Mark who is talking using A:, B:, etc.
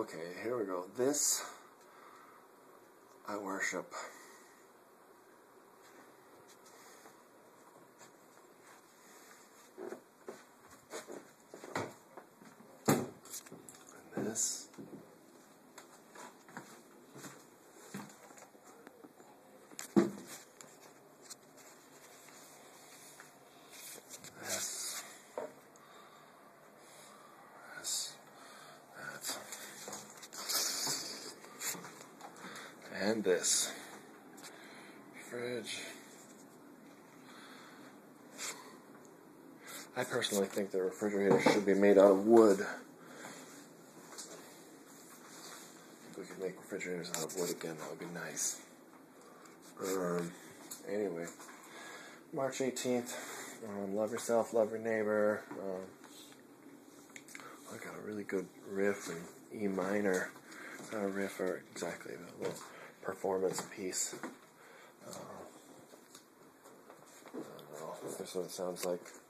A: Okay, here we go. This I worship. And this. This. This. That. And this. Fridge. I personally think the refrigerator should be made out of wood. If we could make refrigerators out of wood again, that would be nice. Anyway, March 18th. Love yourself, love your neighbor. I got a really good riff in E minor. Not a riff, or exactly a little performance piece. I don't know. That's what it sounds like.